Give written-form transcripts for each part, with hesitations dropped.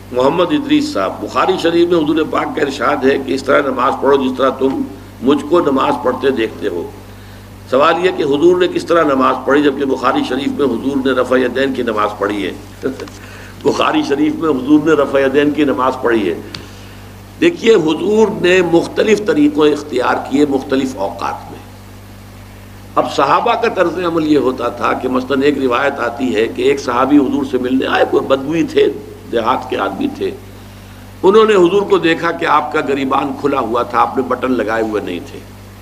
محمد ادریس صاحب، بخاری شریف میں حضور پاک کا ارشاد ہے کہ اس طرح نماز پڑھو جس طرح تم مجھ کو نماز پڑھتے دیکھتے ہو۔ سوال یہ کہ حضور نے کس طرح نماز پڑھی جبکہ بخاری شریف میں حضور نے رفع یدین کی نماز پڑھی ہے؟ بخاری شریف میں حضور نے رفع یدین کی نماز پڑھی ہے۔ دیکھیے حضور نے مختلف طریقوں اختیار کیے مختلف اوقات میں۔ اب صحابہ کا طرز عمل یہ ہوتا تھا کہ مثلاً ایک روایت آتی ہے کہ ایک صحابی حضور سے ملنے آئے، کوئی بدوی تھے، دیہات کے آدمی تھے، انہوں نے حضور کو دیکھا کہ آپ کا گریبان کھلا ہوا تھا، آپ نے بٹن لگائے ہوئے نہیں تھے۔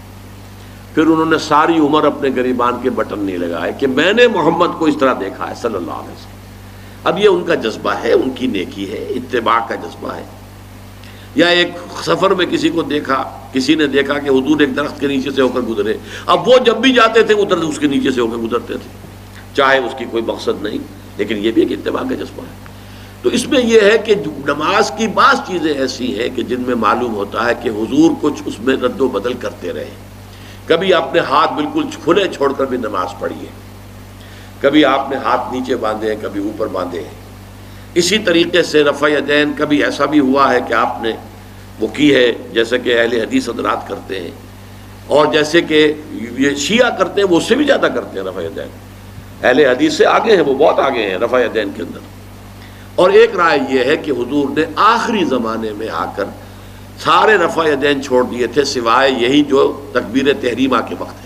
پھر انہوں نے ساری عمر اپنے گریبان کے بٹن نہیں لگائے کہ میں نے محمد کو اس طرح دیکھا ہے صلی اللہ علیہ وسلم۔ اب یہ ان کا جذبہ ہے، ان کی نیکی ہے، اتباع کا جذبہ ہے۔ یا ایک سفر میں کسی کو دیکھا، کسی نے دیکھا کہ حضور ایک درخت کے نیچے سے ہو کر گزرے، اب وہ جب بھی جاتے تھے ادھر اس کے نیچے سے ہو کر گزرتے تھے، چاہے اس کی کوئی مقصد نہیں، لیکن یہ بھی ایک اتباع کا جذبہ ہے۔ تو اس میں یہ ہے کہ نماز کی بعض چیزیں ایسی ہیں کہ جن میں معلوم ہوتا ہے کہ حضور کچھ اس میں رد و بدل کرتے رہے۔ کبھی آپ نے ہاتھ بالکل کھلے چھوڑ کر بھی نماز پڑھی ہے، کبھی آپ نے ہاتھ نیچے باندھے ہیں، کبھی اوپر باندھے ہیں۔ اسی طریقے سے رفع یدین کبھی ایسا بھی ہوا ہے کہ آپ نے وہ کی ہے جیسے کہ اہل حدیث حضرات کرتے ہیں، اور جیسے کہ یہ شیعہ کرتے ہیں وہ اس سے بھی زیادہ کرتے ہیں رفع یدین۔ اہل حدیث سے آگے ہیں، وہ بہت آگے ہیں رفع یدین کے اندر۔ اور ایک رائے یہ ہے کہ حضور نے آخری زمانے میں آ کر سارے رفع یدین چھوڑ دیے تھے سوائے یہی جو تکبیر تحریمہ کے وقت ہے۔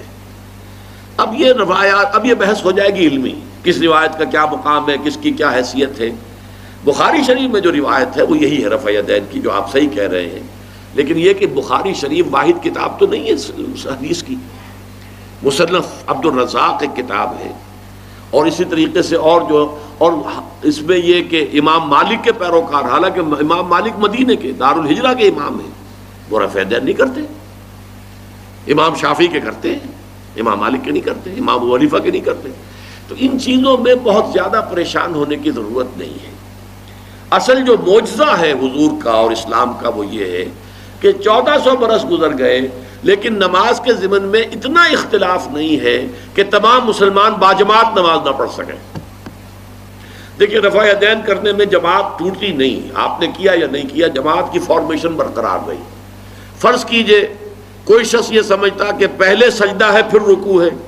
اب یہ روایات، اب یہ بحث ہو جائے گی علمی، کس روایت کا کیا مقام ہے، کس کی کیا حیثیت ہے۔ بخاری شریف میں جو روایت ہے وہ یہی ہے رفع یدین کی، جو آپ صحیح کہہ رہے ہیں، لیکن یہ کہ بخاری شریف واحد کتاب تو نہیں ہے اس حدیث کی، مصنف عبد الرزاق ایک کتاب ہے، اور اسی طریقے سے اور اس میں یہ کہ امام مالک کے پیروکار، حالانکہ امام مالک مدینے کے دارالہجرہ کے امام ہیں، وہ رفع یدین نہیں کرتے، امام شافعی کے کرتے ہیں، امام مالک کے نہیں کرتے، امام ابو حنیفہ کے نہیں کرتے۔ تو ان چیزوں میں بہت زیادہ پریشان ہونے کی ضرورت نہیں ہے۔ اصل جو معجزہ ہے حضور کا اور اسلام کا وہ یہ ہے کہ 1400 برس گزر گئے لیکن نماز کے ضمن میں اتنا اختلاف نہیں ہے کہ تمام مسلمان باجماعت نماز نہ پڑھ سکیں۔ دیکھیے رفع یدین کرنے میں جماعت ٹوٹتی نہیں، آپ نے کیا یا نہیں کیا، جماعت کی فارمیشن برقرار رہی۔ فرض کیجئے کوئی شخص یہ سمجھتا کہ پہلے سجدہ ہے پھر رکوع ہے،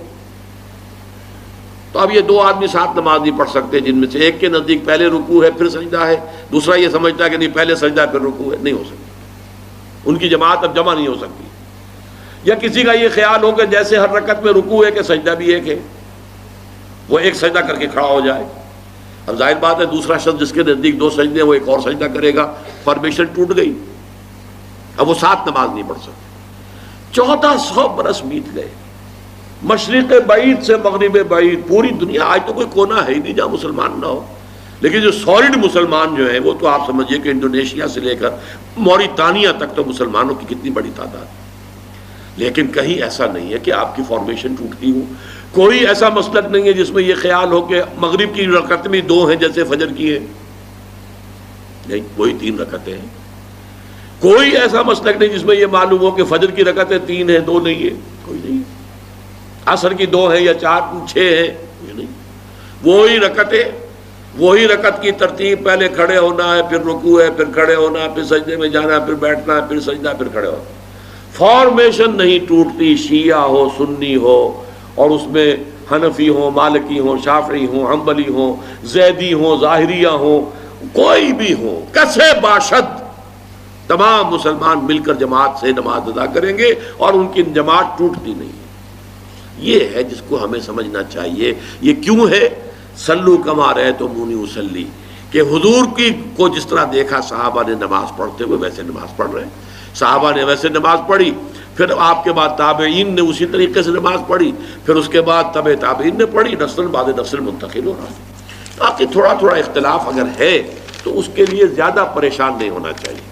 تو اب یہ دو آدمی ساتھ نماز نہیں پڑھ سکتے، جن میں سے ایک کے نزدیک پہلے رکوع ہے پھر سجدہ ہے، دوسرا یہ سمجھتا ہے کہ نہیں پہلے سجدہ ہے پھر رکوع ہے، نہیں ہو سکتی، ان کی جماعت اب جمع نہیں ہو سکتی۔ یا کسی کا یہ خیال ہو کہ جیسے ہر رکعت میں رکوع ہے کہ سجدہ بھی ایک ہے، وہ ایک سجدہ کر کے کھڑا ہو جائے۔ اب ظاہر بات ہے دوسرا شخص جس کے نزدیک دو سجدے ہیں وہ ایک اور سجدہ کرے گا، فارمیشن ٹوٹ گئی، اب وہ ساتھ نماز نہیں پڑھ سکتے۔ 1400 برس بیت گئے، مشرق بعید سے مغرب بعید، پوری دنیا، آج تو کوئی کونا ہے ہی نہیں جہاں مسلمان نہ ہو، لیکن جو سالڈ مسلمان جو ہیں وہ تو آپ سمجھیے کہ انڈونیشیا سے لے کر موریتانیہ تک تو مسلمانوں کی کتنی بڑی تعداد، لیکن کہیں ایسا نہیں ہے کہ آپ کی فارمیشن ٹوٹتی ہو۔ کوئی ایسا مسلک نہیں ہے جس میں یہ خیال ہو کہ مغرب کی رکعت میں 2 ہیں جیسے فجر کی ہے، نہیں، وہی 3 رکعتیں ہیں۔ کوئی ایسا مسلک نہیں جس میں یہ معلوم ہو کہ فجر کی رکعتیں 3 ہیں 2 نہیں ہے، کوئی نہیں۔ عصر کی 2 ہیں یا 4 6 ہیں، یہ نہیں، وہی رکعتیں، وہی رکعت کی ترتیب، پہلے کھڑے ہونا ہے پھر رکوع ہے پھر کھڑے ہونا ہے پھر سجدے میں جانا ہے پھر بیٹھنا ہے پھر سجدہ پھر کھڑے ہونا۔ فارمیشن نہیں ٹوٹتی، شیعہ ہو سنی ہو، اور اس میں حنفی ہوں مالکی ہوں شافعی ہوں حنبلی ہوں زیدی ہوں ظاہریہ ہوں، کوئی بھی ہو، کسے باشد، تمام مسلمان مل کر جماعت سے نماز ادا کریں گے اور ان کی جماعت ٹوٹتی نہیں ہے۔ یہ ہے جس کو ہمیں سمجھنا چاہیے۔ یہ کیوں ہے؟ صلو کما رأیتمونی اصلی، کہ حضور کی کو جس طرح دیکھا صحابہ نے نماز پڑھتے ہوئے ویسے نماز پڑھ رہے ہیں، صحابہ نے ویسے نماز پڑھی، پھر آپ کے بعد تابعین نے اسی طریقے سے نماز پڑھی، پھر اس کے بعد تبع تابعین نے پڑھی، نسل بعد نسل منتقل ہو رہا ہے۔ باقی تھوڑا تھوڑا اختلاف اگر ہے تو اس کے لیے زیادہ پریشان نہیں ہونا چاہیے۔